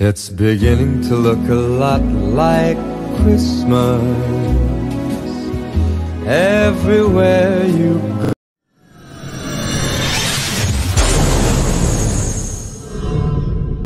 It's beginning to look a lot like Christmas everywhere you go.